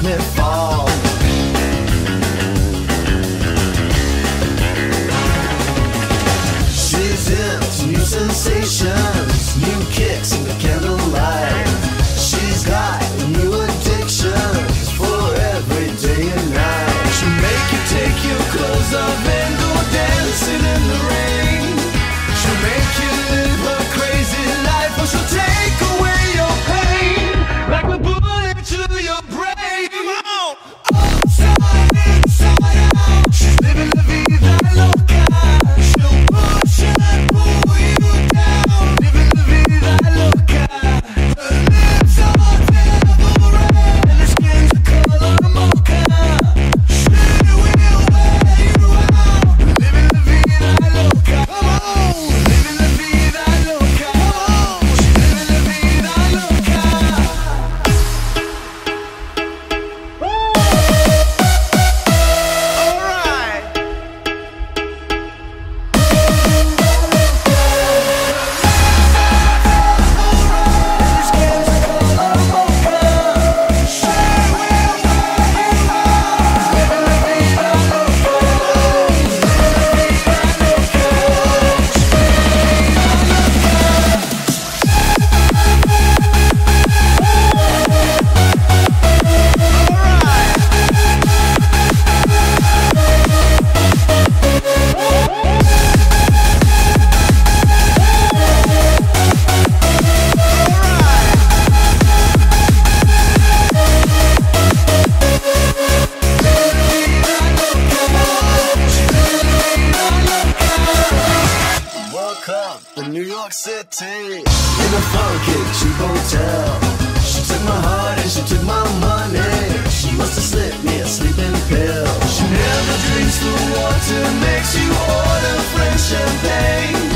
me fall. She's into new sensations, new kicks in the candlelight. She's got new addictions for every day and night. She'll make you take your clothes off and go dancing in the rain. She'll make you live a crazy life, or she'll take away your pain like a bullet to your brain. Come on! Upside, inside out. She's living la vida loca. She'll push and pull you down. Living la vida loca. Her lips are devil red and her skin's the color mocha. She will wear you out. Living la vida loca. Come on! Living la vida loca. Come on! She's living la vida loca. All right. Woke up in New York City in a funky cheap hotel. She took my heart and she took my money. She must have slipped me a sleeping pill. She never drinks the water, makes you order French champagne.